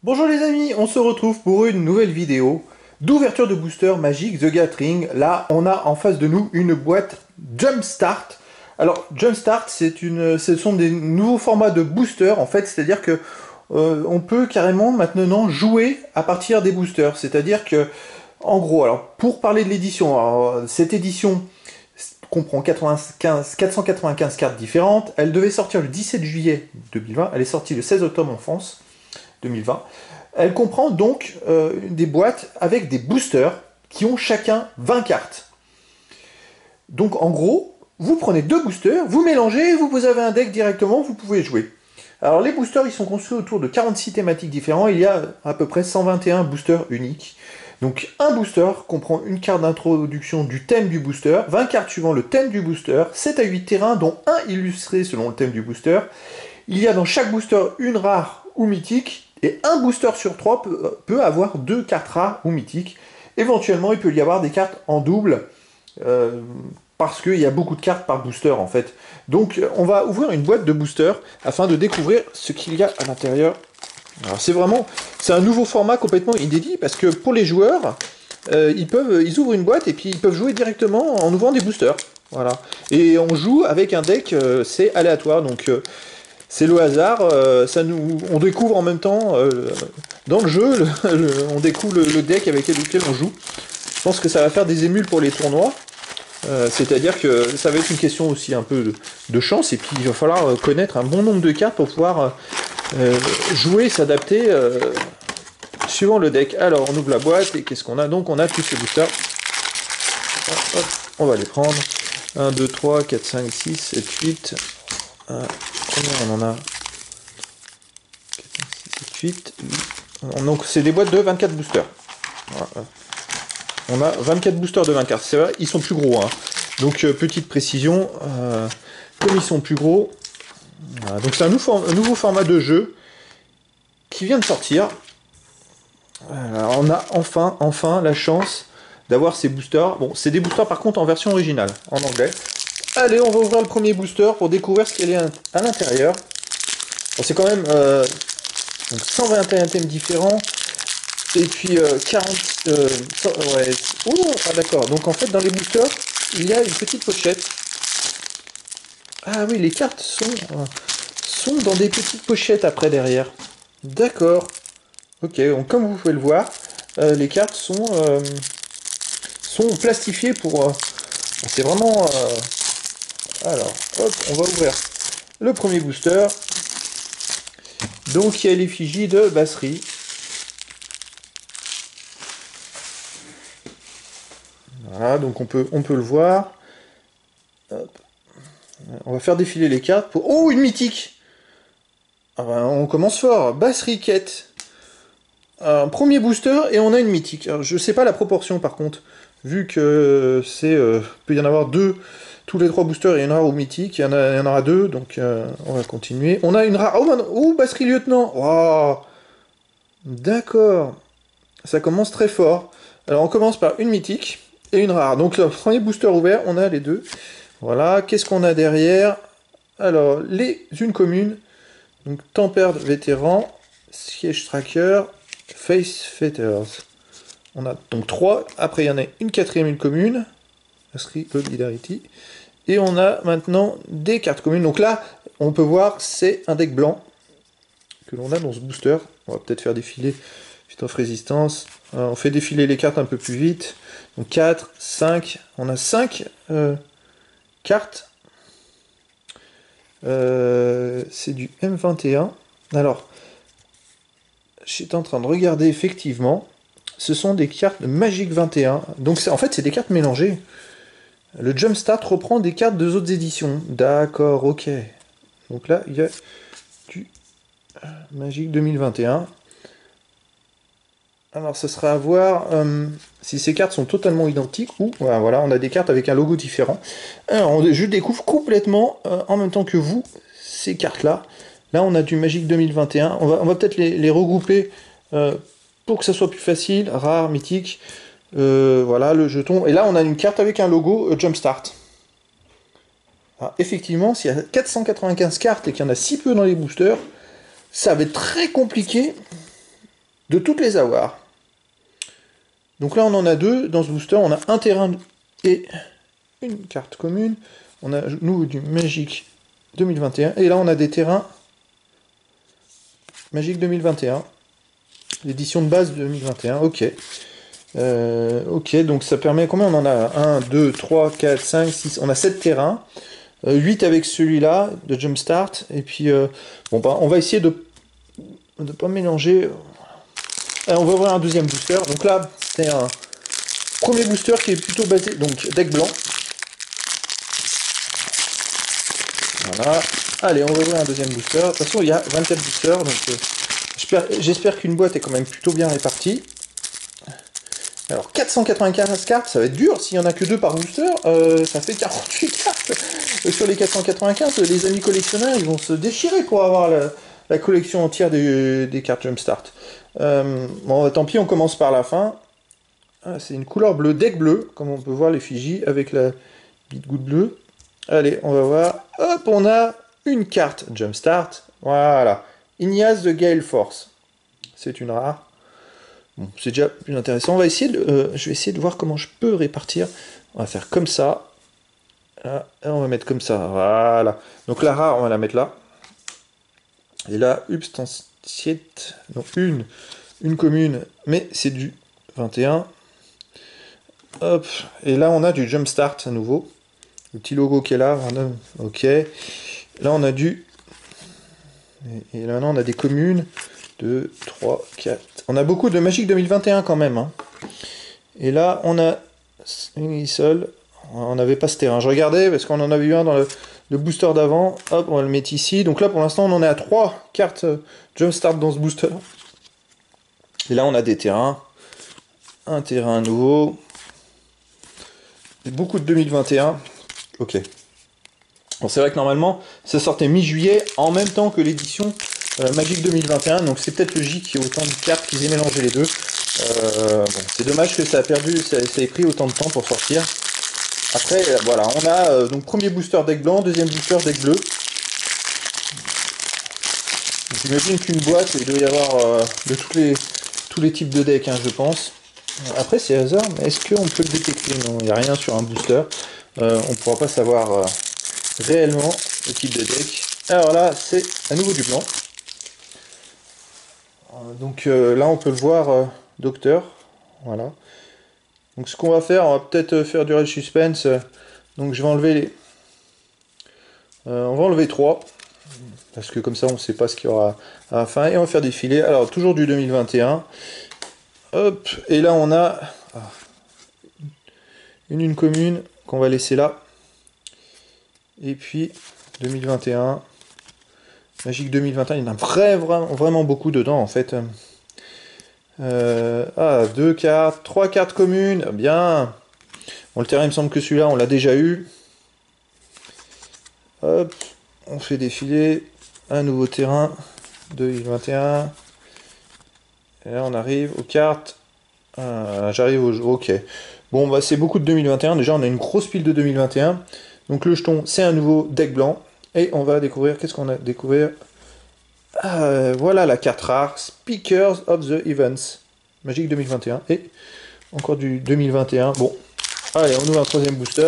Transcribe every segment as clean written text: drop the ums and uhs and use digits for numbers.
Bonjour les amis, on se retrouve pour une nouvelle vidéo d'ouverture de booster Magic The Gathering. Là, on a en face de nous une boîte Jumpstart. Alors, Jumpstart, ce sont des nouveaux formats de booster, en fait, c'est-à-dire que on peut carrément maintenant jouer à partir des boosters. C'est-à-dire que, en gros, alors pour parler de l'édition, cette édition comprend 495 cartes différentes. Elle devait sortir le 17 juillet 2020. Elle est sortie le 16 octobre en France 2020. Elle comprend donc des boîtes avec des boosters qui ont chacun 20 cartes. Donc en gros, vous prenez deux boosters, vous mélangez, vous avez un deck directement, vous pouvez jouer. Alors les boosters, ils sont construits autour de 46 thématiques différents. Il y a à peu près 121 boosters uniques. Donc un booster comprend une carte d'introduction du thème du booster, 20 cartes suivant le thème du booster, 7 à 8 terrains dont un illustré selon le thème du booster. Il y a dans chaque booster une rare ou mythique, et un booster sur 3 peut avoir 2 cartes rares ou mythiques. Éventuellement, il peut y avoir des cartes en double, parce qu'il y a beaucoup de cartes par booster en fait. Donc on va ouvrir une boîte de booster afin de découvrir ce qu'il y a à l'intérieur. Alors c'est un nouveau format complètement inédit, parce que pour les joueurs, ils ouvrent une boîte et puis ils peuvent jouer directement en ouvrant des boosters. Voilà. Et on joue avec un deck, c'est aléatoire, donc c'est le hasard, on découvre en même temps, dans le jeu, on découvre le deck avec lequel on joue. Je pense que ça va faire des émules pour les tournois, c'est-à-dire que ça va être une question aussi un peu de chance, et puis il va falloir connaître un bon nombre de cartes pour pouvoir jouer, s'adapter, suivant le deck. Alors on ouvre la boîte, et qu'est-ce qu'on a? Donc on a tous ces boosters. Hop, on va les prendre. 1, 2, 3, 4, 5, 6, 7, 8... Combien on en a? 4, 5, 6, 7, 8. Donc c'est des boîtes de 24 boosters. Voilà. On a 24 boosters de 24. C'est vrai, ils sont plus gros. Hein. Donc petite précision, comme ils sont plus gros, voilà. Donc c'est un nouveau format de jeu qui vient de sortir. Alors, on a enfin la chance d'avoir ces boosters. Bon, c'est des boosters par contre en version originale, en anglais. Allez, on va ouvrir le premier booster pour découvrir ce qu'il y a à l'intérieur. Bon, c'est quand même donc 121 thèmes différents. Et puis 40... ouais. Oh, ah d'accord. Donc en fait, dans les boosters, il y a une petite pochette. Ah oui, les cartes sont dans des petites pochettes après derrière. D'accord. Ok, donc comme vous pouvez le voir, les cartes sont plastifiées pour... c'est vraiment... Alors, hop, on va ouvrir le premier booster. Donc, il y a l'effigie de Basri. Voilà, donc on peut le voir. Hop. On va faire défiler les cartes pour... Oh, une mythique! Ah ben, on commence fort. Basri Quête. Un premier booster et on a une mythique. Alors, je sais pas la proportion par contre, vu que peut y en avoir deux. Tous les trois boosters, il y en aura au mythique, il y en aura deux, donc on va continuer. On a une rare... Oh, Basri Lieutenant. Wow. D'accord. Ça commence très fort. Alors on commence par une mythique et une rare. Donc le premier booster ouvert, on a les deux. Voilà, qu'est-ce qu'on a derrière? Alors, une commune. Donc Tempère Vétéran, Siège Tracker, Face Fetters. On a donc trois. Après, il y en a une quatrième, une commune. Basri Solidarity. Et on a maintenant des cartes communes. Donc là, on peut voir, c'est un deck blanc que l'on a dans ce booster. On va peut-être faire défiler Fit of Résistance. On fait défiler les cartes un peu plus vite. Donc 4, 5. On a 5 cartes. C'est du M21. Alors, j'étais en train de regarder effectivement. Ce sont des cartes de Magic 21. Donc en fait, c'est des cartes mélangées. Le Jumpstart reprend des cartes de autres éditions. D'accord, ok. Donc là, il y a du Magic 2021. Alors, ce sera à voir si ces cartes sont totalement identiques ou... Voilà, on a des cartes avec un logo différent. Alors, je découvre complètement, en même temps que vous, ces cartes-là. Là, on a du Magic 2021. On va peut-être les regrouper pour que ça soit plus facile. Rare, mythique. Voilà, le jeton. Et là, on a une carte avec un logo Jumpstart. Alors, effectivement, s'il y a 495 cartes et qu'il y en a si peu dans les boosters, ça va être très compliqué de toutes les avoir. Donc là, on en a deux. Dans ce booster, on a un terrain et une carte commune. On a, nous, du Magic 2021. Et là, on a des terrains Magic 2021. L'édition de base 2021. Ok. Ok, donc ça permet... Combien on en a? 1, 2, 3, 4, 5, 6... On a 7 terrains. 8 avec celui-là, de Jumpstart. Et puis, bon, bah, on va essayer de ne pas mélanger... on va ouvrir un deuxième booster. Donc là, c'est un premier booster qui est plutôt basé... Donc, deck blanc. Voilà. Allez, on va ouvrir un deuxième booster. De toute façon, il y a 24 boosters. Donc, j'espère qu'une boîte est quand même plutôt bien répartie. Alors, 495 cartes, ça va être dur. S'il n'y en a que 2 par booster, ça fait 48 cartes. Sur les 495, les amis collectionneurs, ils vont se déchirer pour avoir la collection entière des cartes Jumpstart. Bon, tant pis, on commence par la fin. Ah, c'est une couleur bleu, deck bleu, comme on peut voir l'effigie, avec la petite goutte bleue. Allez, on va voir. Hop, on a une carte Jumpstart. Voilà. Ignace de Gale Force. C'est une rare. Bon, c'est déjà plus intéressant. On va essayer je vais essayer de voir comment je peux répartir. On va faire comme ça. Là, et on va mettre comme ça. Voilà. Donc la rare, on va la mettre là. Et là, Ubstanciate. Donc une commune, mais c'est du 21. Hop. Et là, on a du Jumpstart à nouveau. Le petit logo qui est là. Ok. Là, on a du... Et là, maintenant, on a des communes. 2, 3, 4. On a beaucoup de Magic 2021 quand même. Hein. Et là, on a une seule. On n'avait pas ce terrain. Je regardais parce qu'on en avait eu un dans le booster d'avant. Hop, on va le mettre ici. Donc là, pour l'instant, on en est à 3 cartes Jumpstart dans ce booster. Et là, on a des terrains. Un terrain nouveau. Et beaucoup de 2021. Ok. Bon, c'est vrai que normalement, ça sortait mi-juillet en même temps que l'édition Magic 2021. Donc c'est peut-être logique qu'il y ait autant de cartes qu'ils aient mélangé les deux. Bon, c'est dommage que ça a perdu, ça ait pris autant de temps pour sortir. Après, voilà, on a donc premier booster deck blanc, deuxième booster deck bleu. J'imagine qu'une boîte, il doit y avoir de tous les types de decks, hein, je pense. Après, c'est hasard, mais est-ce qu'on peut le détecter? Non, il n'y a rien sur un booster. On ne pourra pas savoir réellement le type de deck. Alors là, c'est à nouveau du blanc. Donc là, on peut le voir, Docteur. Voilà. Donc ce qu'on va faire, on va peut-être faire durer le suspense. Donc je vais enlever les... on va enlever 3. Parce que comme ça, on ne sait pas ce qu'il y aura à la fin. Et on va faire défiler. Alors, toujours du 2021. Hop. Et là, on a une commune qu'on va laisser là. Et puis, 2021. Magic 2021. Il y en a vraiment beaucoup dedans, en fait. 2 cartes. 3 cartes communes. Bien. Bon, le terrain, il me semble que celui-là, on l'a déjà eu. Hop. On fait défiler. Un nouveau terrain. 2021. Et là, on arrive aux cartes. J'arrive au jeu. Ok. Bon, bah, c'est beaucoup de 2021. Déjà, on a une grosse pile de 2021. Donc, le jeton, c'est un nouveau deck blanc. Et on va découvrir. Qu'est-ce qu'on a découvert? Voilà la carte rare. Speakers of the Events. Magic 2021. Et encore du 2021. Bon. Allez, on ouvre un troisième booster.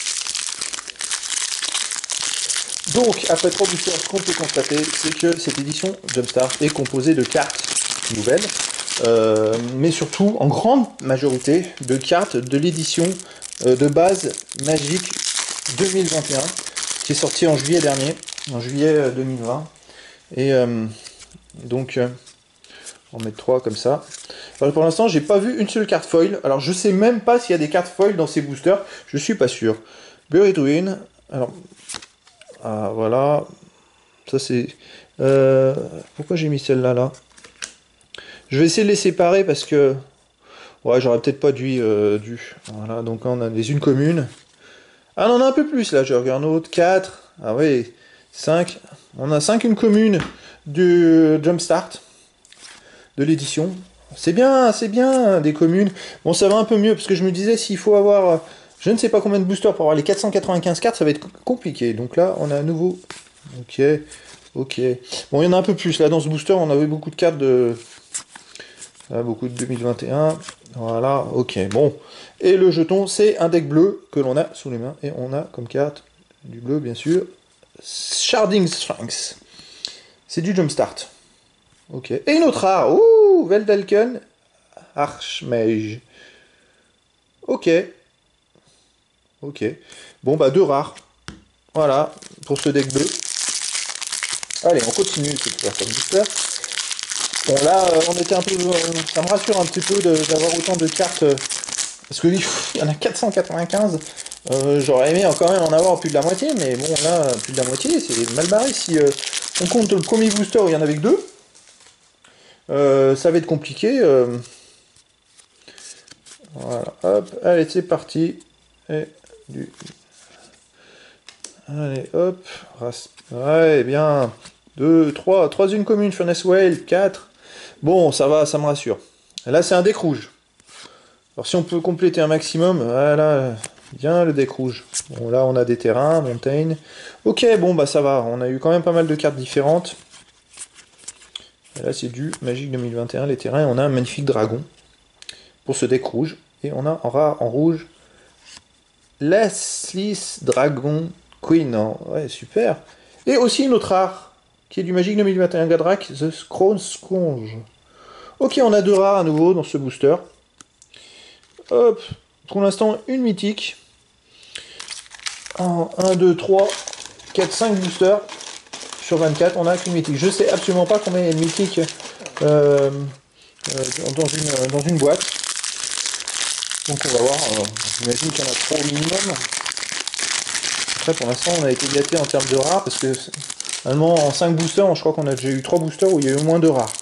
Donc, après 3 boosters, ce qu'on peut constater, c'est que cette édition Jumpstart est composée de cartes nouvelles, mais surtout, en grande majorité, de cartes de l'édition de base Magic 2021, qui est sortie en juillet dernier, en juillet 2020. Et donc, on va mettre 3 comme ça. Alors, pour l'instant, j'ai pas vu une seule carte foil. Alors, je sais même pas s'il y a des cartes foil dans ces boosters. Je suis pas sûr. Buried Ruin. Alors... Ah, voilà. Ça, c'est... pourquoi j'ai mis celle-là, là? Je vais essayer de les séparer parce que... Ouais, j'aurais peut-être pas dû... Voilà, donc là, on a les unes communes. Ah, on en a un peu plus, là. Je regarde un autre. 4. Ah oui, 5. On a 5 une commune du Jumpstart. De l'édition. C'est bien, des communes. Bon, ça va un peu mieux, parce que je me disais, s'il faut avoir... Je ne sais pas combien de boosters pour avoir les 495 cartes, ça va être compliqué. Donc là, on a à nouveau... Ok. Bon, il y en a un peu plus. Là, dans ce booster, on avait beaucoup de cartes de Là, beaucoup de 2021. Voilà, ok, bon. Et le jeton, c'est un deck bleu que l'on a sous les mains. Et on a comme carte du bleu, bien sûr, Sharding Sphinx. C'est du Jumpstart. Ok. Et une autre rare. Ouh, Veldalken Archmage. Ok. Ok. Bon, bah, deux rares. Voilà, pour ce deck bleu. Allez, on continue cette version booster. Bon, là, on était un peu... ça me rassure un petit peu d'avoir autant de cartes. Parce que il y en a 495. J'aurais aimé quand même en avoir plus de la moitié. Mais bon, là, plus de la moitié, c'est mal barré. Si on compte le premier booster où il y en avait que deux, ça va être compliqué. Voilà, hop, allez, c'est parti. Et du... Allez, hop. Ouais, bien. 2, 3, 3 unes communes, Furnace Whale, 4. Bon, ça va, ça me rassure. Là, c'est un deck rouge. Alors, si on peut compléter un maximum, voilà, bien le deck rouge. Bon, là, on a des terrains, Montaigne. Ok, bon, bah ça va. On a eu quand même pas mal de cartes différentes. Et là, c'est du Magic 2021, les terrains. Et on a un magnifique dragon pour ce deck rouge. Et on a en rare, en rouge, Leslie Dragon Queen. Ouais, super. Et aussi une autre rare, qui est du Magic 2021 Gadrak, The Crown Sconge. Ok, on a deux rares à nouveau dans ce booster. Hop, pour l'instant, une mythique. 1, 2, 3, 4, 5 boosters. Sur 24, on a qu'une mythique. Je sais absolument pas combien il y a de mythiques dans une boîte. Donc on va voir. J'imagine qu'il y en a 3 au minimum. Après, pour l'instant, on a été gâté en termes de rares. Parce que, normalement, en 5 boosters, je crois qu'on a déjà eu 3 boosters où il y a eu au moins 2 rares.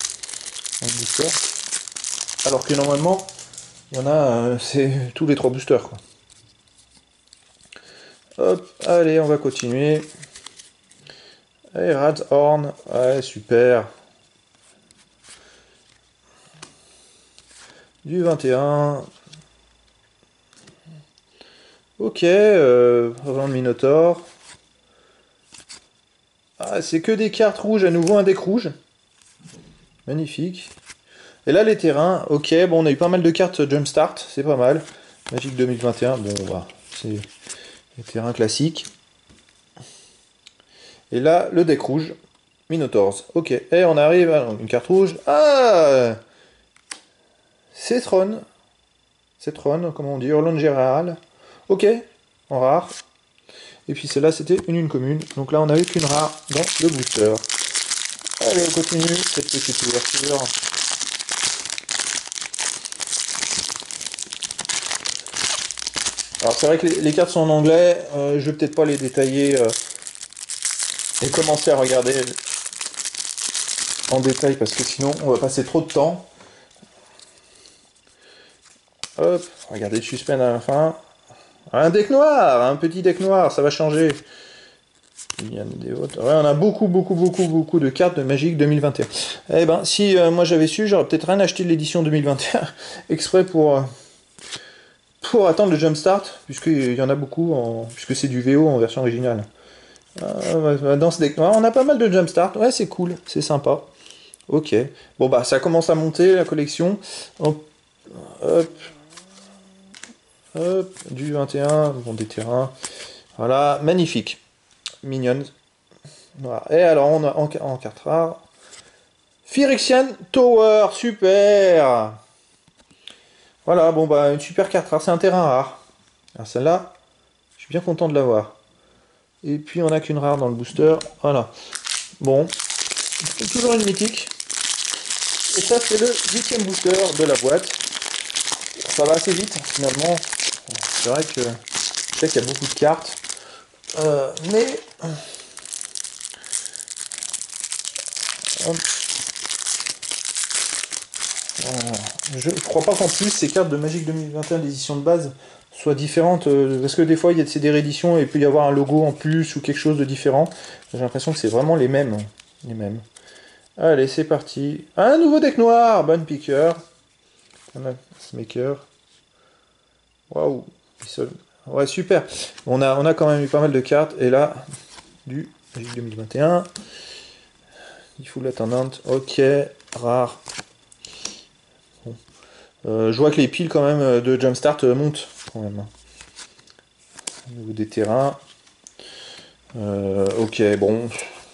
Alors que normalement, il y en a, c'est tous les 3 boosters, quoi. Hop, allez, on va continuer. Allez, Radhorn, ouais, super. Du 21. Ok, Revend Minotaur. Ah, c'est que des cartes rouges, à nouveau un deck rouge. Magnifique. Et là, les terrains, ok, bon, on a eu pas mal de cartes Jumpstart, c'est pas mal. Magic 2021, bon, bah, c'est les terrains classiques. Et là, le deck rouge, Minotaurs. Ok, et on arrive à une carte rouge. Ah, Cetron. Cetron, comment on dit, Hurlon Général. Ok, en rare. Et puis celle-là, c'était une commune. Donc là, on n'avait qu'une rare dans le booster. Allez, on continue cette petite ouverture. Alors c'est vrai que les cartes sont en anglais. Je vais peut-être pas les détailler et commencer à regarder en détail parce que sinon on va passer trop de temps. Hop, regardez le suspense à la fin. Un deck noir, un petit deck noir, ça va changer. Il y a des autres. Ouais, on a beaucoup de cartes de Magic 2021. Eh ben, si moi j'avais su, j'aurais peut-être rien acheté de l'édition 2021 exprès pour attendre le Jumpstart, puisqu'il y en a beaucoup, puisque c'est du VO en version originale. Dans ce deck noir, on a pas mal de Jumpstart. Ouais, c'est cool, c'est sympa. Ok. Bon, bah, ça commence à monter la collection. Hop, hop, hop, du 21, bon, des terrains. Voilà, magnifique. Mignonne. Voilà. Et alors, on a en carte rare. Phyrexian Tower, super. Voilà, bon, bah, une super carte rare. C'est un terrain rare. Alors, celle-là, je suis bien content de l'avoir. Et puis, on n'a qu'une rare dans le booster. Voilà. Bon. Toujours une mythique. Et ça, c'est le 8e booster de la boîte. Ça va assez vite, finalement. C'est vrai que je sais qu'il y a beaucoup de cartes. Mais... je crois pas qu'en plus, ces cartes de Magic 2021 d'édition de base soient différentes. Parce que des fois, il y a des rééditions et il peut y avoir un logo en plus ou quelque chose de différent. J'ai l'impression que c'est vraiment les mêmes. Les mêmes. Allez, c'est parti. Un nouveau deck noir, bonne picker. Maker. Waouh. Ouais, super. On a quand même eu pas mal de cartes. Et là, du Magic 2021. Il faut l'attendante. Ok, rare. Je vois que les piles quand même de Jumpstart montent quand même. Au niveau des terrains. Ok, bon.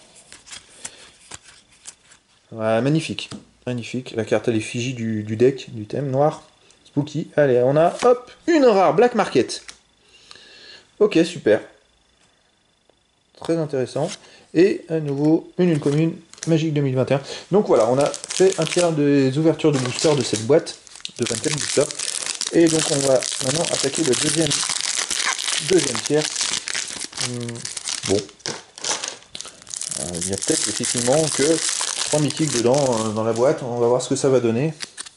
Ouais, magnifique. Magnifique. La carte à l'effigie du deck, du thème noir. Spooky. Allez, on a, hop, une rare Black Market. Ok, super. Très intéressant. Et à nouveau, une commune Magique 2021. Donc voilà, on a fait un tiers des ouvertures de boosters de cette boîte de 24 boosters. Et donc on va maintenant attaquer le deuxième tiers. Bon, il y a peut-être effectivement que 3 mythiques dedans dans la boîte. On va voir ce que ça va donner.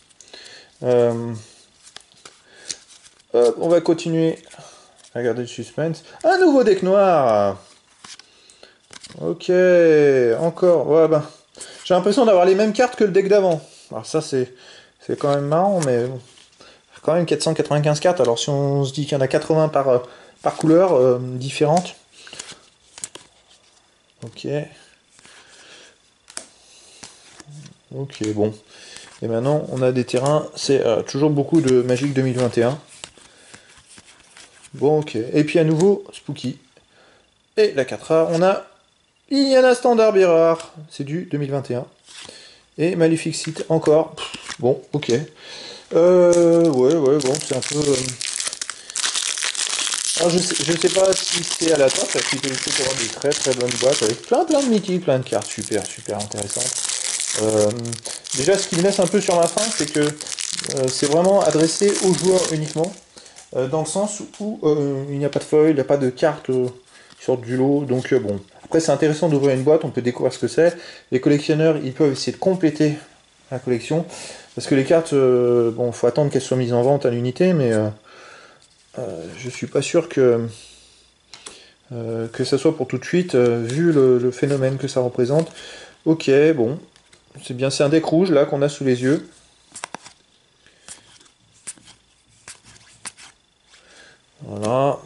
Hop, on va continuer à garder le suspense. Un nouveau deck noir. Ok, encore. Ouais, ben, j'ai l'impression d'avoir les mêmes cartes que le deck d'avant. Alors ça c'est quand même marrant, mais bon. Quand même 495 cartes. Alors si on se dit qu'il y en a 80 par couleur différente. Ok. Ok, bon. Et maintenant on a des terrains. C'est toujours beaucoup de Magic 2021. Bon, ok. Et puis à nouveau, Spooky. Et la 4A, on a Liliana Standard Bearer. C'est du 2021. Et Maléfique Site encore. Pff, bon, ok. Ouais, bon, c'est un peu... Alors je sais pas si c'est aléatoire, parce qu'il peut y avoir des très bonnes boîtes avec plein de mythiques, plein de cartes super intéressantes. Euh, Déjà, ce qui me laisse un peu sur ma faim, c'est que c'est vraiment adressé aux joueurs uniquement, dans le sens où il n'y a pas de foil, il n'y a pas de cartes qui sortent du lot, donc bon. Après, c'est intéressant d'ouvrir une boîte, on peut découvrir ce que c'est. Les collectionneurs, ils peuvent essayer de compléter la collection, parce que les cartes, bon, faut attendre qu'elles soient mises en vente à l'unité, mais je suis pas sûr que ça soit pour tout de suite, vu le phénomène que ça représente. Ok, bon, c'est bien, c'est un deck rouge là qu'on a sous les yeux. Voilà.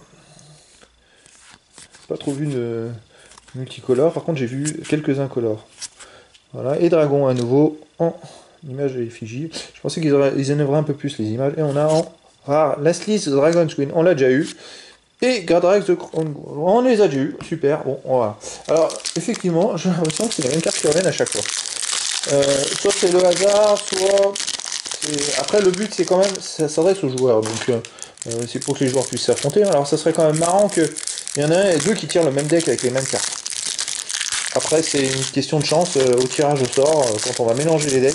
Pas trop vu de multicolore, par contre j'ai vu quelques incolores. Voilà, et dragon à nouveau en image de l'effigie. Je pensais qu'ils en auraient un peu plus les images. Et on a en rare Lastly's Dragon's Queen, on l'a déjà eu. Et Gradrax de Crown, on les a déjà eu, super, bon, voilà. Alors, effectivement, j'ai l'impression que c'est les mêmes cartes qui reviennent à chaque fois. Soit c'est le hasard, soit... Après, le but, c'est quand même, ça s'adresse aux joueurs, donc c'est pour que les joueurs puissent s'affronter. Alors, ça serait quand même marrant qu'il y en a un et deux qui tirent le même deck avec les mêmes cartes. Après, c'est une question de chance au tirage au sort, quand on va mélanger les decks.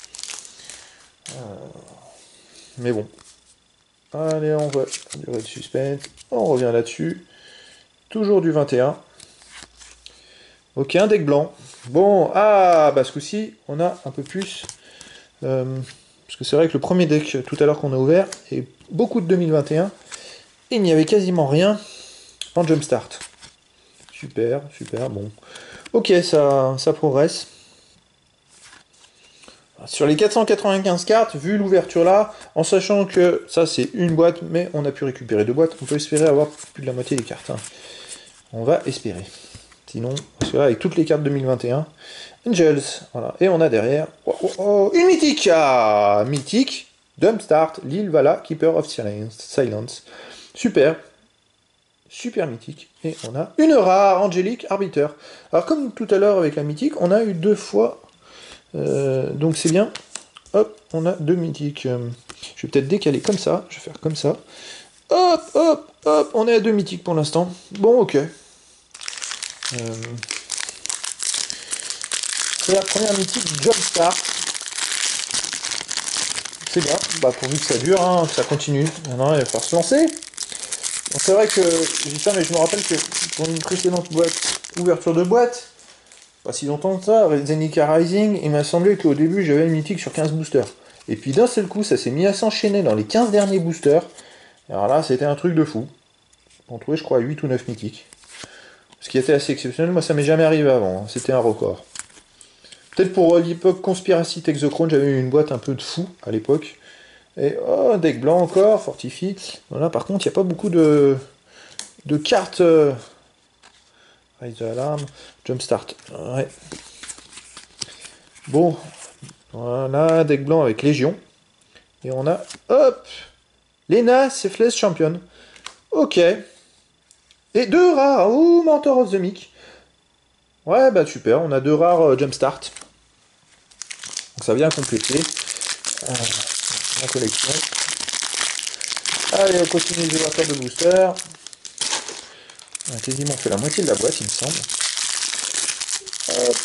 Mais bon. Allez, on va durer de suspense. On revient là-dessus. Toujours du 21. Ok, un deck blanc. Bon, bah ce coup-ci, on a un peu plus. Parce que c'est vrai que le premier deck tout à l'heure qu'on a ouvert, est beaucoup de 2021. Et il n'y avait quasiment rien en Jumpstart. Super, bon. Ok, ça progresse. Sur les 495 cartes, vu l'ouverture là, en sachant que ça c'est une boîte, mais on a pu récupérer 2 boîtes, on peut espérer avoir plus de la moitié des cartes. Hein. On va espérer. Sinon, parce que là, avec toutes les cartes 2021, Angels, voilà. Et on a derrière, une mythique, mythique, Dumpstart, Lil Vala, Keeper of Silence. Super, super mythique. Et on a une rare, Angélique, Arbiter. Alors comme tout à l'heure avec la mythique, on a eu 2 fois, donc c'est bien. Hop, on a 2 mythiques. Je vais peut-être décaler comme ça, je vais faire comme ça. Hop, on est à 2 mythiques pour l'instant. Bon, ok. C'est la première mythique Jumpstart. C'est bien, bah pourvu que ça dure, hein, que ça continue. Maintenant, il va falloir se lancer. Donc c'est vrai que, je dis ça, mais je me rappelle que pour une précédente ouverture de boîte, pas si longtemps que ça, Zenica Rising, il m'a semblé qu'au début, j'avais une mythique sur 15 boosters. Et puis d'un seul coup, ça s'est mis à s'enchaîner dans les 15 derniers boosters. Alors là, c'était un truc de fou. On trouvait, je crois, 8 ou 9 mythiques. Ce qui était assez exceptionnel, moi ça m'est jamais arrivé avant, hein. C'était un record. Peut-être pour l'époque Conspiracy Texochrone, j'avais eu une boîte un peu de fou à l'époque. Et oh, deck blanc encore, Fortify. Voilà, par contre, il n'y a pas beaucoup de cartes. Raise the Alarm, Jumpstart. Ouais. Bon, voilà, deck blanc avec Légion. Et on a, hop, Lena Selfless Champion. Ok. Et 2 rares. Ouh, Mentor of the Mic. Ouais, bah super, on a 2 rares Jumpstart. Donc ça vient compléter la collection. Allez, on continue les ouvertures de booster. On a quasiment fait la moitié de la boîte, il me semble. Hop.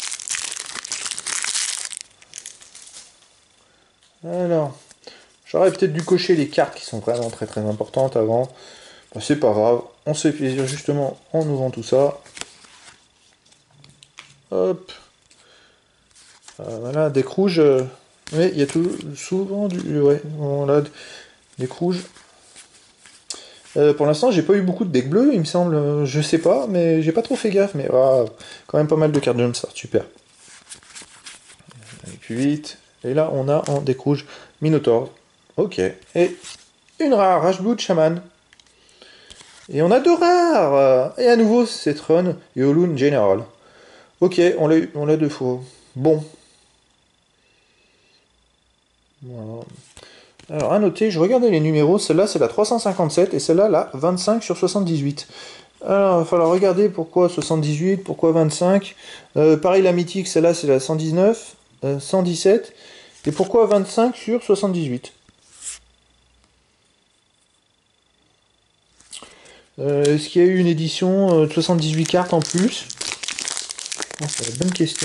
Alors, j'aurais peut-être dû cocher les cartes qui sont vraiment très très importantes avant. Bon, c'est pas grave, on se fait plaisir justement en ouvrant tout ça. Hop. Voilà, deck rouge. Mais il y a tout souvent du. Ouais, voilà, deck rouge. Pour l'instant, j'ai pas eu beaucoup de decks bleus, il me semble. Je sais pas, mais j'ai pas trop fait gaffe. Mais quand même pas mal de cartes Jumpstart, super. Et puis 8. Et là, on a en deck rouge Minotaur. Ok. Et une rare Rashblood Shaman. Et on a 2 rares. Et à nouveau, Cetron et Olun General. Ok, on l'a 2 fois. Bon. Voilà. Alors, à noter, je regardais les numéros. Celle-là, c'est la 357 et celle-là, la 25 sur 78. Alors, il va falloir regarder pourquoi 78, pourquoi 25. Pareil, la mythique, celle-là, c'est la 119, 117. Et pourquoi 25 sur 78? Est-ce qu'il y a eu une édition de 78 cartes en plus? C'est la bonne question.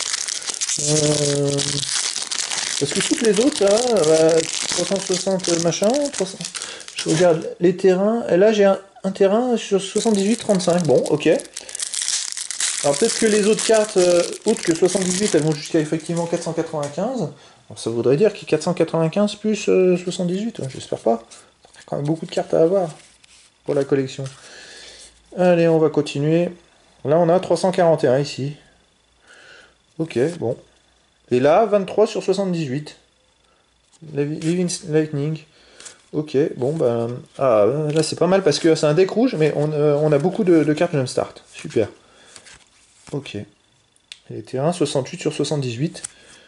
Parce que toutes les autres, là, 360 machin, 300... je regarde les terrains, et là j'ai un terrain sur 78-35, bon, ok. Alors peut-être que les autres cartes, autres que 78, elles vont jusqu'à effectivement 495. Donc ça voudrait dire qu'il y a 495 plus 78, j'espère pas. Il y a quand même beaucoup de cartes à avoir pour la collection. Allez, on va continuer. Là on a 341 ici. Ok, bon. Et là, 23 sur 78. Living Lightning. Ok, bon, ben... Ah, là c'est pas mal parce que c'est un deck rouge, mais on a beaucoup de cartes Jumpstart. Super. Ok. Les terrains, 68 sur 78.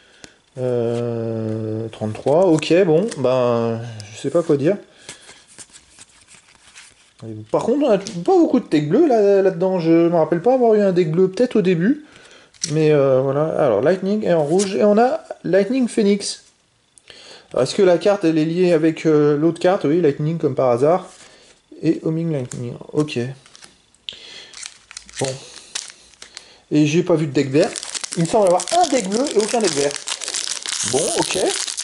33, ok, bon, ben... Je sais pas quoi dire. Par contre, on a pas beaucoup de deck bleu là-dedans. Je me rappelle pas avoir eu un deck bleu, peut-être au début. Mais voilà. Alors, Lightning est en rouge. Et on a Lightning Phoenix. Est-ce que la carte elle est liée avec l'autre carte? Oui, Lightning comme par hasard. Et Homing Lightning. Ok. Bon. Et j'ai pas vu de deck vert. Il me semble avoir un deck bleu et aucun deck vert. Bon, ok.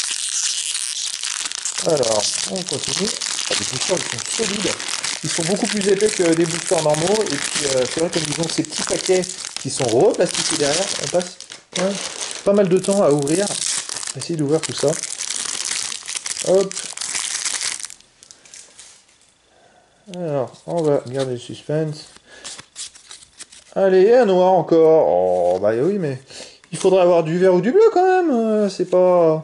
Alors, on continue. Ah, les boosters ils sont solides. Ils sont beaucoup plus épais que des boosters normaux. Et puis c'est vrai comme ils ont ces petits paquets qui sont replastiqués derrière, on passe pas mal de temps à ouvrir. On va essayer d'ouvrir tout ça. Hop. Alors, on va garder le suspense. Allez, un noir encore. Oh, bah oui, mais il faudrait avoir du vert ou du bleu quand même. C'est pas...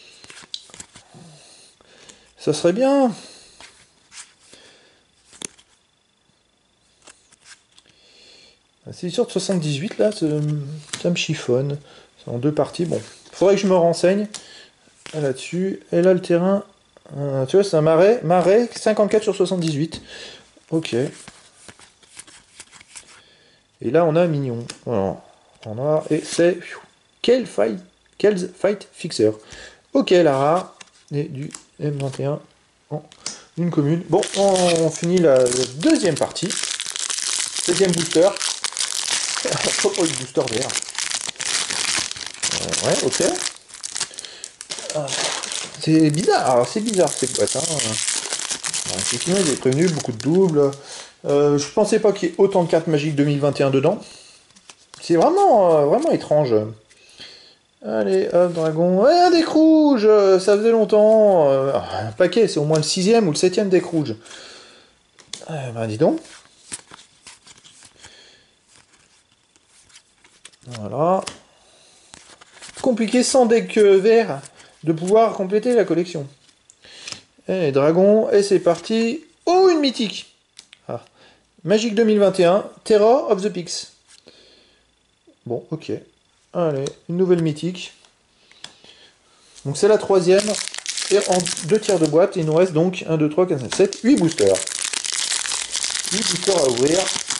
Ça serait bien. C'est sûr de 78 là, ça me chiffonne. C'est en 2 parties. Bon, faudrait que je me renseigne là-dessus. Et là, le terrain, tu vois, c'est un marais 54 sur 78. Ok. Et là, on a un mignon. Voilà. On a, et c'est quel fight fixer. Ok, la rare. Et du M21 en une commune. Bon, on finit la deuxième partie. Deuxième booster. Propos le booster vert. Ouais, ok. C'est bizarre. Alors, c'est bizarre cette boîte. Hein. Effectivement, il est prévenu, beaucoup de doubles. Je pensais pas qu'il y ait autant de cartes magiques 2021 dedans. C'est vraiment, vraiment étrange. Allez, hop, dragon. Ouais, un deck rouge. Ça faisait longtemps. Un paquet, c'est au moins le 6e ou le 7e deck rouge. Ben dis donc. Voilà. Compliqué sans deck vert de pouvoir compléter la collection. Et dragon, et c'est parti. Oh, une mythique. Ah. Magic 2021, Terror of the Pix. Bon, ok. Allez, une nouvelle mythique. Donc c'est la 3e. Et en 2 tiers de boîte, il nous reste donc 1, 2, 3, 4, 5, 7, 8 boosters. 8 boosters à ouvrir.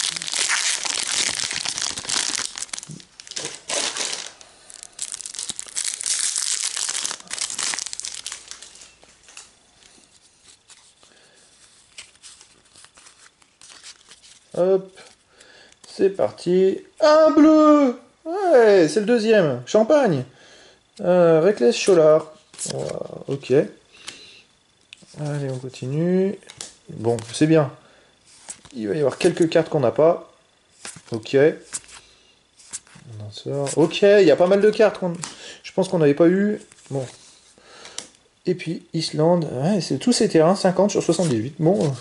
Hop, c'est parti. Un bleu! Ouais, c'est le deuxième. Champagne. Reckless Scholar. Ok. Allez, on continue. Bon, c'est bien. Il va y avoir quelques cartes qu'on n'a pas. Ok. On en sort. Ok, il y a pas mal de cartes. Je pense qu'on n'avait pas eu. Bon. Et puis, Islande. Ouais, c'est tous ces terrains. 50 sur 78. Bon.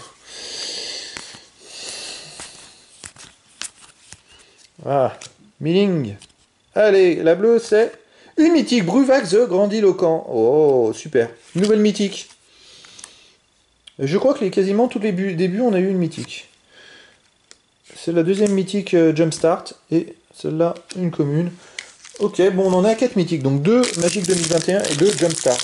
Ah. Milling. Allez, la bleue, c'est une mythique. Bruvax the Grandiloquent. Oh, super. Nouvelle mythique. Je crois que quasiment tous les débuts, on a eu une mythique. C'est la deuxième mythique Jumpstart. Et celle-là, une commune. Ok, bon, on en a 4 mythiques. Donc 2 Magic 2021 et 2 Jumpstart.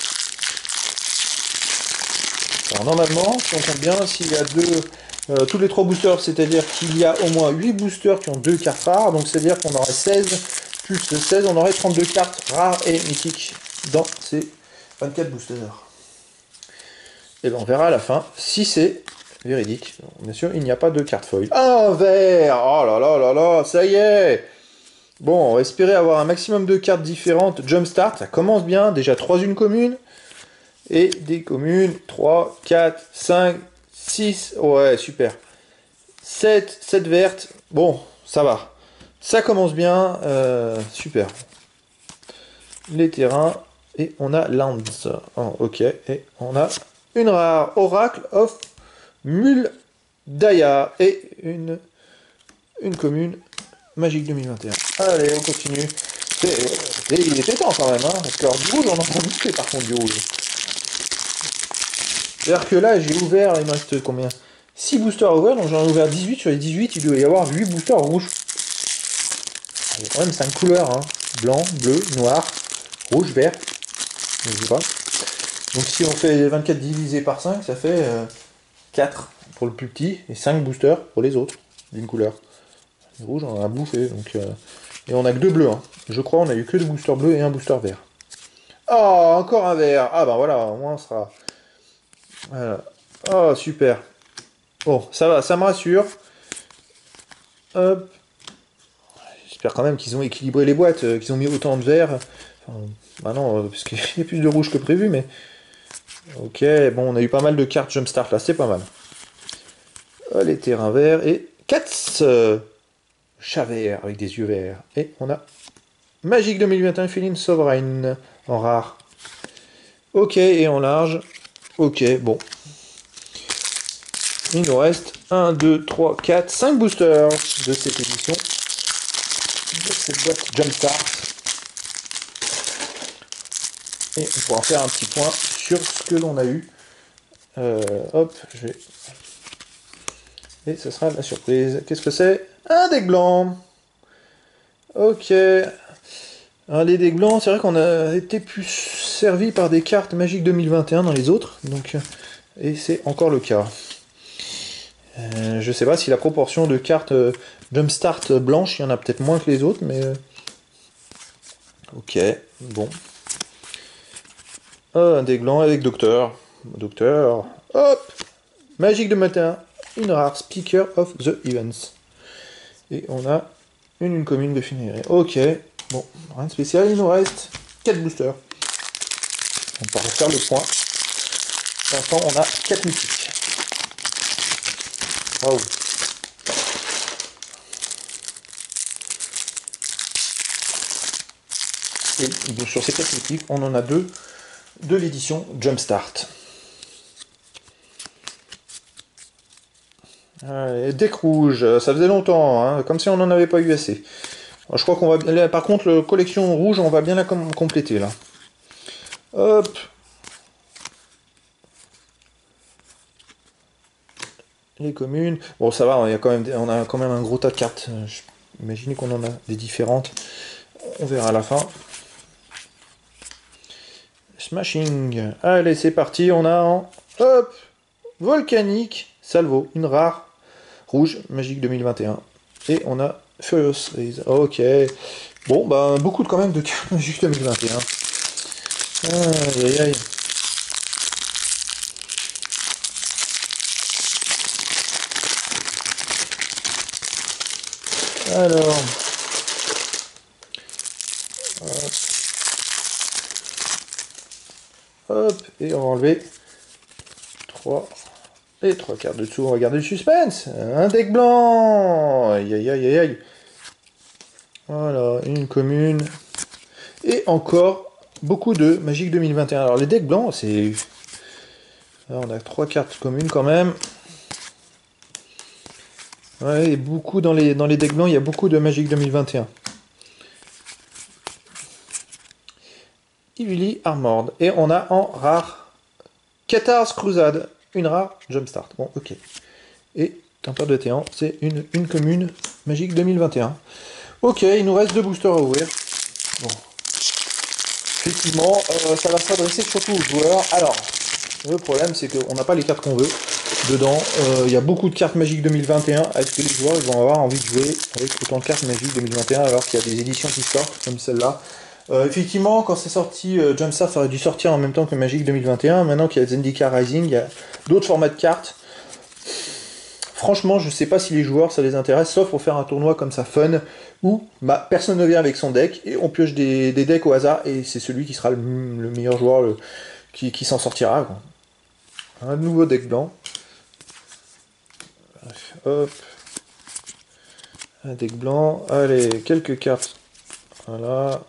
Alors normalement, si on compte bien, s'il y a tous les 3 boosters, c'est-à-dire qu'il y a au moins 8 boosters qui ont 2 cartes rares. Donc c'est-à-dire qu'on aurait 16, plus 16, on aurait 32 cartes rares et mythiques dans ces 24 boosters. Et bien on verra à la fin si c'est véridique. Bien sûr, il n'y a pas de carte foil. Un vert! Oh là là là là, ça y est! Bon, on va espérer avoir un maximum de cartes différentes. Jumpstart, ça commence bien. Déjà 3 unes communes. Et des communes. 3, 4, 5, 6. Ouais, super. 7 vertes. Bon, ça va. Ça commence bien. Super. Les terrains. Et on a Lands. Oh, ok. Et on a une rare Oracle of Muldaya. Et une commune Magique 2021. Allez, on continue. Il était temps quand même, hein, parce que alors, du rouge, on en a boosté par contre du rouge. C'est-à-dire que là, j'ai ouvert, il me reste combien? 6 boosters à ouvrir, donc j'en ai ouvert 18. Sur les 18, il doit y avoir 8 boosters rouges. Il y a quand même 5 couleurs, hein. Blanc, bleu, noir, rouge, vert. Je sais pas. Donc si on fait 24 divisé par 5, ça fait 4 pour le plus petit et 5 boosters pour les autres d'une couleur. Les rouges, on en a bouffé, donc... Et on a que 2 bleus, hein. Je crois on a eu que 2 boosters bleus et un booster vert. Oh, encore un vert. Ah ben voilà, au moins on sera... Voilà. Oh, super. Bon, ça va, ça me rassure. Hop. J'espère quand même qu'ils ont équilibré les boîtes, qu'ils ont mis autant de verts. Enfin, bah non, parce qu'il y a plus de rouge que prévu, mais... Ok, bon, on a eu pas mal de cartes Jumpstart là, c'est pas mal. Les terrains verts et 4 chats verts avec des yeux verts. Et on a Magic 2021 Feline Sovereign en rare. Ok, et en large. Ok, bon. Il nous reste 1, 2, 3, 4, 5 boosters de cette édition. De cette boîte Jumpstart. Et on pourra en faire un petit point sur ce que l'on a eu. Hop, je vais... Et ce sera la surprise. Qu'est-ce que c'est? Un deck blanc. Ok. Alors, les decks blancs, c'est vrai qu'on a été plus servi par des cartes Magic 2021 dans les autres. Donc, et c'est encore le cas. Je sais pas si la proportion de cartes Jumpstart blanches, il y en a peut-être moins que les autres, mais... Ok, bon. Un deck blanc avec Docteur. Docteur. Hop! Magic de matin. Une rare Speaker of the Events. Et on a une commune de finir. Ok, bon, rien de spécial, il nous reste 4 boosters. On peut refaire le point. Pour l'instant, on a 4 mythiques. Waouh! Et sur ces 4 mythiques, on en a 2 de l'édition Jumpstart. Deck rouge, ça faisait longtemps, hein, comme si on n'en avait pas eu assez. Je crois qu'on va... Par contre, la collection rouge, on va bien la compléter, là. Hop. Les communes. Bon, ça va, on a quand même un gros tas de cartes. Imaginez qu'on en a des différentes. On verra à la fin. Smashing. Allez, c'est parti. On a en... Hop, Volcanique, Salvo, une rare, rouge, magique 2021. Et on a Furious Raise. Ok. Bon, bah, beaucoup quand même de cartes magiques 2021. Aïe, aïe, aïe. Alors... Hop, et on va enlever 3 et 3 cartes de dessous. On va garder le suspense. Un deck blanc. Aïe, aïe, aïe, aïe, aïe. Voilà, une commune. Et encore beaucoup de Magic 2021. Alors les decks blancs, c'est... on a 3 cartes communes quand même. Ouais, et beaucoup dans les decks blancs, il y a beaucoup de Magic 2021. Ivili Armored. Et on a en rare Cathars Crusade. Une rare Jumpstart. Bon, ok. Et Tempère de Téant, c'est une commune Magic 2021. Ok, il nous reste 2 boosters à ouvrir. Bon. Effectivement, ça va s'adresser surtout aux joueurs. Alors, le problème, c'est qu'on n'a pas les cartes qu'on veut. Dedans, il y a beaucoup de cartes Magic 2021. Est-ce que les joueurs ils vont avoir envie de jouer avec autant de cartes Magic 2021 alors qu'il y a des éditions qui sortent, comme celle-là? Effectivement, quand c'est sorti, Jumpstart aurait dû sortir en même temps que Magic 2021. Maintenant qu'il y a Zendikar Rising, il y a d'autres formats de cartes. Franchement, je sais pas si les joueurs ça les intéresse, sauf pour faire un tournoi comme ça fun, où bah, personne ne vient avec son deck, et on pioche des decks au hasard, et c'est celui qui sera le meilleur joueur qui s'en sortira, quoi. Un nouveau deck blanc. Hop. Un deck blanc. Allez, quelques cartes. Voilà.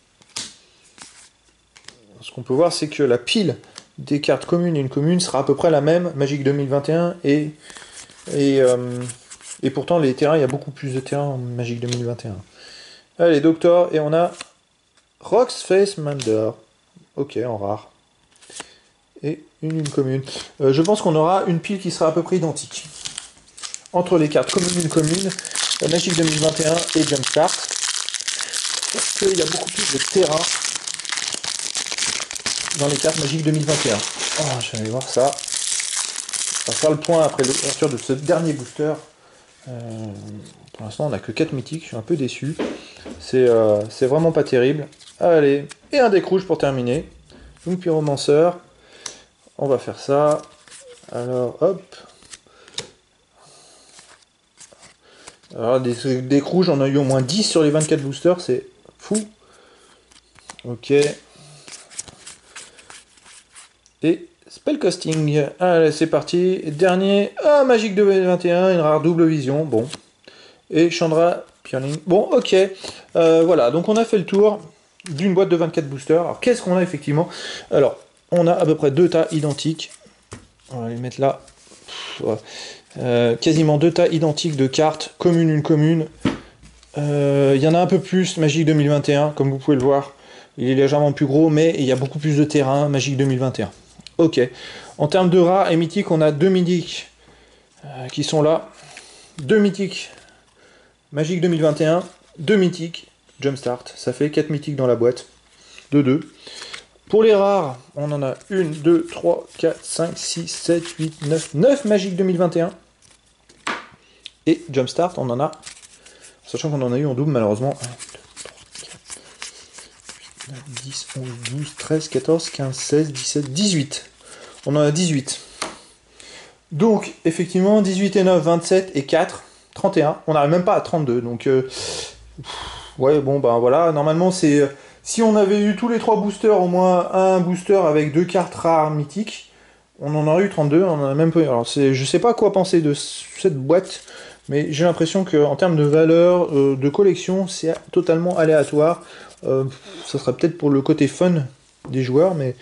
Ce qu'on peut voir, c'est que la pile des cartes communes et une commune sera à peu près la même, Magic 2021, et pourtant les terrains, il y a beaucoup plus de terrains en Magic 2021. Allez, Doctor, et on a Roxface Mander. Ok, en rare. Et une commune. Je pense qu'on aura une pile qui sera à peu près identique. Entre les cartes commune, Magic 2021 et Jumpstart. Parce qu'il y a beaucoup plus de terrain dans les cartes Magic 2021. Oh, je vais aller voir ça. On va faire le point après l'ouverture de ce dernier booster. Pour l'instant, on n'a que 4 mythiques. Je suis un peu déçu. C'est vraiment pas terrible. Allez, et un deck rouge pour terminer. Donc, Pyromancer. On va faire ça. Alors, hop. Alors, des decks rouges, on a eu au moins 10 sur les 24 boosters. C'est fou. Ok. Et Spellcasting. Allez, c'est parti. Dernier. Ah, Magic 2021, une rare double vision. Bon. Et Chandra Pierling. Bon, ok. Voilà, donc on a fait le tour d'une boîte de 24 boosters. Alors, qu'est-ce qu'on a effectivement? Alors, on a à peu près 2 tas identiques. On va les mettre là. Quasiment 2 tas identiques de cartes. Commune, une commune. Il y en a un peu plus, Magic 2021, comme vous pouvez le voir. Il est légèrement plus gros, mais il y a beaucoup plus de terrain, Magic 2021. Ok. En termes de rares et mythiques, on a 2 mythiques qui sont là. 2 mythiques Magic 2021, 2 mythiques Jumpstart. Ça fait 4 mythiques dans la boîte. De 2. Pour les rares, on en a 1, 2, 3, 4, 5, 6, 7, 8, 9. 9 Magic 2021. Et Jumpstart, on en a... Sachant qu'on en a eu en double, malheureusement. 1, 2, 3, 4, 8, 9, 10, 11, 12, 13, 14, 15, 16, 17, 18. On en a 18. Donc, effectivement, 18 et 9, 27 et 4, 31. On n'arrive même pas à 32. Donc, ouais, bon, ben voilà. Normalement, c'est... Si on avait eu tous les 3 boosters, au moins un booster avec 2 cartes rares mythiques, on en aurait eu 32. On en a même pas eu. Alors, je sais pas quoi penser de cette boîte, mais j'ai l'impression qu'en termes de valeur, de collection, c'est totalement aléatoire. Ça serait peut-être pour le côté fun des joueurs, mais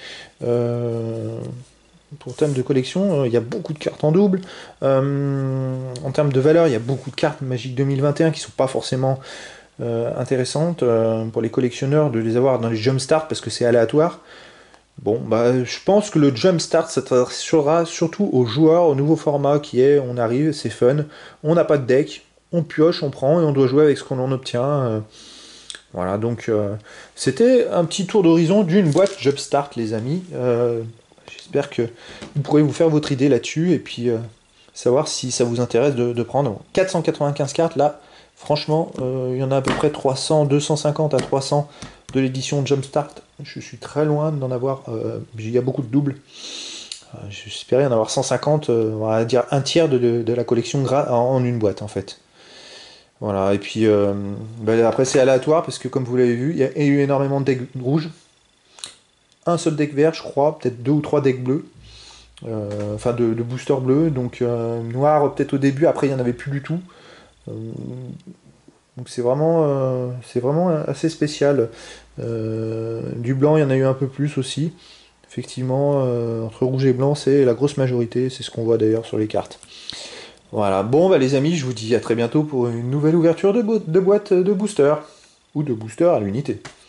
pour termes de collection, il y a beaucoup de cartes en double. En termes de valeur, il y a beaucoup de cartes Magic 2021 qui sont pas forcément intéressantes pour les collectionneurs de les avoir dans les Jumpstart parce que c'est aléatoire. Bon, bah, je pense que le Jumpstart s'adressera surtout aux joueurs, au nouveau format qui est, on arrive, c'est fun, on n'a pas de deck, on pioche, on prend et on doit jouer avec ce qu'on en obtient. Voilà, donc c'était un petit tour d'horizon d'une boîte Jumpstart, les amis. J'espère que vous pourrez vous faire votre idée là-dessus et puis savoir si ça vous intéresse de prendre. 495 cartes, là, franchement, il y en a à peu près 300, 250 à 300 de l'édition Jumpstart. Je suis très loin d'en avoir. Il y a beaucoup de doubles. J'espérais en avoir 150, on va dire un tiers de la collection en une boîte en fait. Voilà, et puis après c'est aléatoire parce que comme vous l'avez vu, il y a eu énormément de decks rouges, un seul deck vert je crois, peut-être deux ou trois decks bleus, enfin de boosters bleus, donc noir peut-être au début, après il n'y en avait plus du tout. Euh, donc c'est vraiment assez spécial. Du blanc il y en a eu un peu plus aussi. Effectivement, entre rouge et blanc c'est la grosse majorité, c'est ce qu'on voit d'ailleurs sur les cartes. Voilà, bon bah les amis, je vous dis à très bientôt pour une nouvelle ouverture de boîte de booster. Ou de booster à l'unité.